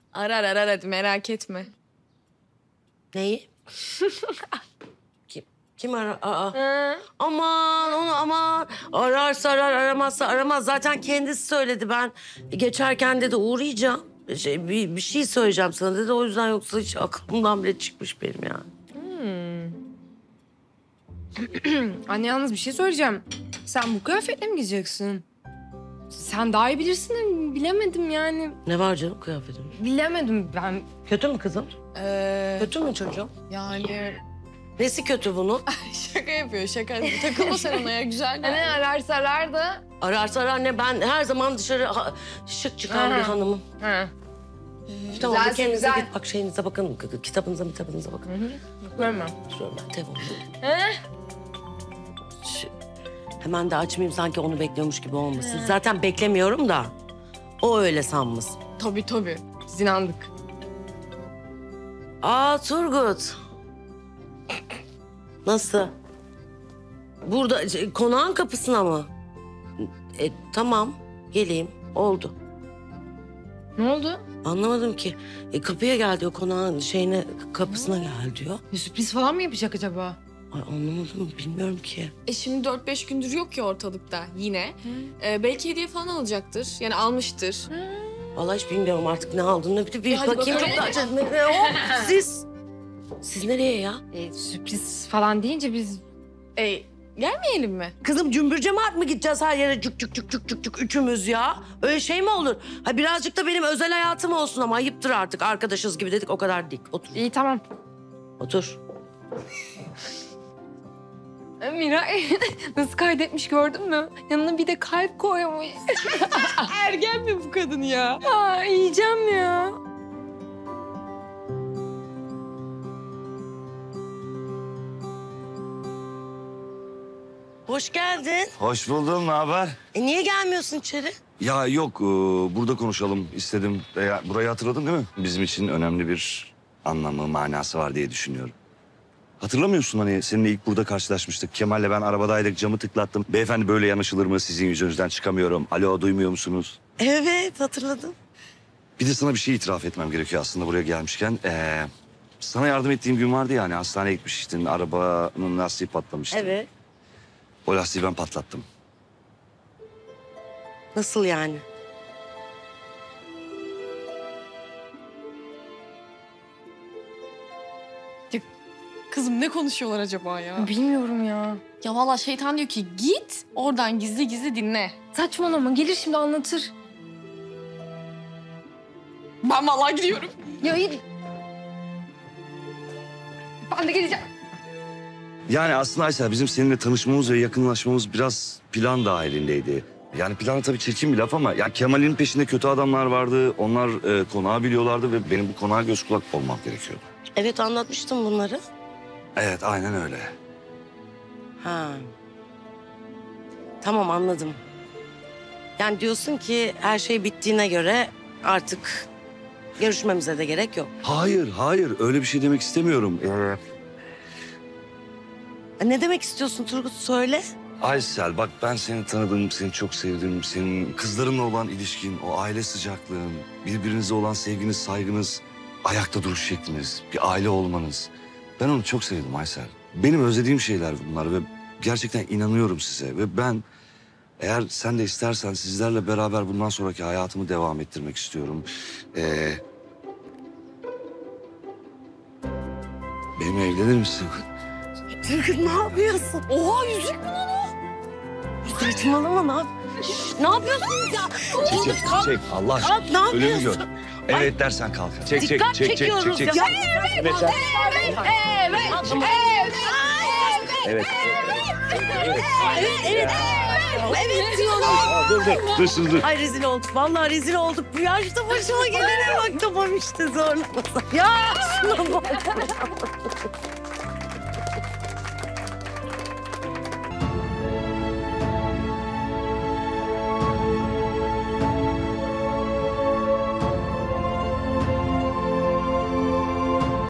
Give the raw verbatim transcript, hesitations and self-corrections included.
Arar arar hadi merak etme. Neyi? Kim? Kim arar? Aa. Aman onu aman. Ararsa arar, aramazsa aramaz. Zaten kendisi söyledi. Ben geçerken dedi uğrayacağım. Şey, bir, bir şey söyleyeceğim sana dedi. O yüzden yoksa hiç aklımdan bile çıkmış benim yani. Hmm. Anne yalnız bir şey söyleyeceğim. Sen bu kıyafetle mi gideceksin? Sen daha iyi bilirsin de bilemedim yani. Ne var canım kıyafetim? Bilemedim ben. Kötü mü kızım? Ee, Kötü mü çocuğum? yani Nesi kötü bunun? şaka yapıyor şaka. Takılma sen ona ya güzel. Anne ararsa arar da. Ararsa arar ne ben her zaman dışarı ha- şık çıkan bir Aha. hanımım. Ha. Tamam Güzelsin, bir kendinize güzel. git bak şeyinize bakın. Kitabınıza kitabınıza bakın. Bakıyorum ben. Şöyle ben telefonumu. He? Şu- Hemen de açmayayım sanki onu bekliyormuş gibi olmasın. Zaten beklemiyorum da o öyle sanmasın. Tabii tabii. Biz inandık. Aa Turgut. Nasıl? Burada şey, konağın kapısına mı? E, tamam geleyim oldu. Ne oldu? Anlamadım ki. E, kapıya gel diyor konağın şeyine kapısına gel diyor. Bir sürpriz falan mı yapacak acaba? Ay anlamadım bilmiyorum ki. E şimdi dört beş gündür yok ki ortalıkta yine. Ee, belki hediye falan alacaktır. Yani almıştır. Vallahi hiç bilmiyorum artık ne aldığını. Bir, bir E, hadi bakayım bakalım. çok da acayip. Ne- ne- Hop siz. Siz nereye ya? E, sürpriz falan deyince biz... E, gelmeyelim mi? Kızım cümbür cemaat mı gideceğiz her yere cuk cuk cuk cuk cuk cuk üçümüz ya? Öyle şey mi olur? Ha birazcık da benim özel hayatım olsun ama ayıptır artık. Arkadaşız gibi dedik o kadar dik. Otur. İyi tamam. Otur. E, Miray nasıl kaydetmiş gördün mü? Yanına bir de kalp koymuş. Ergen mi bu kadın ya? Aa, yiyeceğim ya. Hoş geldin. Hoş buldum, ne haber? E niye gelmiyorsun içeri? Ya yok, e, burada konuşalım istedim. E, ya, burayı hatırladın değil mi? Bizim için önemli bir anlamı, manası var diye düşünüyorum. Hatırlamıyorsun hani seninle ilk burada karşılaşmıştık. Kemal'le ben arabadaydık, camı tıklattım. Beyefendi böyle yanaşılır mı? Sizin yüzünüzden çıkamıyorum. Alo, duymuyor musunuz? Evet hatırladım. Bir de sana bir şey itiraf etmem gerekiyor aslında buraya gelmişken. Ee, sana yardım ettiğim gün vardı ya hani hastaneye gitmiştin. Arabanın lastiği patlamıştı. Evet. O lastiği ben patlattım. Nasıl yani? Kızım ne konuşuyorlar acaba ya? Bilmiyorum ya. Ya valla şeytan diyor ki git oradan gizli gizli dinle. Saçmalama gelir şimdi anlatır. Ben vallahi gidiyorum. Ya iyi. Ben de geleceğim. Yani aslında Aysel bizim seninle tanışmamız ve yakınlaşmamız biraz plan dahilindeydi. Yani plan tabii çirkin bir laf ama ya Kemal'in peşinde kötü adamlar vardı. Onlar e, konağı biliyorlardı ve benim bu konağa göz kulak olmam gerekiyordu. Evet anlatmıştım bunları. Evet aynen öyle. Ha. Tamam anladım. Yani diyorsun ki her şey bittiğine göre artık görüşmemize de gerek yok. Hayır hayır öyle bir şey demek istemiyorum. Ee, E, Ne demek istiyorsun Turgut söyle. Aysel bak ben seni tanıdım, seni çok sevdim. Senin kızlarımla olan ilişkin, o aile sıcaklığın, birbirinize olan sevginiz, saygınız, ayakta duruş şekliniz, bir aile olmanız. Ben onu çok sevdim Aysel. Benim özlediğim şeyler bunlar ve gerçekten inanıyorum size. Ve ben eğer sen de istersen sizlerle beraber bundan sonraki hayatımı devam ettirmek istiyorum. Ee, benimle evlenir misin? Turgut ne yapıyorsun? Oha yüzük mü lan o? Saçmalama ne yap? Şşş, ne yapıyorsunuz ya? Çek çek çek Allah aşkına. Kalk, ne Ölümü gör. yapıyorsun? Evet dersen kalkar. Çek çek Dikkat çek çek çekiyoruz çek çek. ya. Evet. Evet. Evet, evet. Evet diyorum. Aa, dur dur. Dur dur dur. Ay rezil olduk. Vallahi rezil olduk. Bu yaşta başıma gelene bak tamam işte zorlamasa. Ya şuna bak.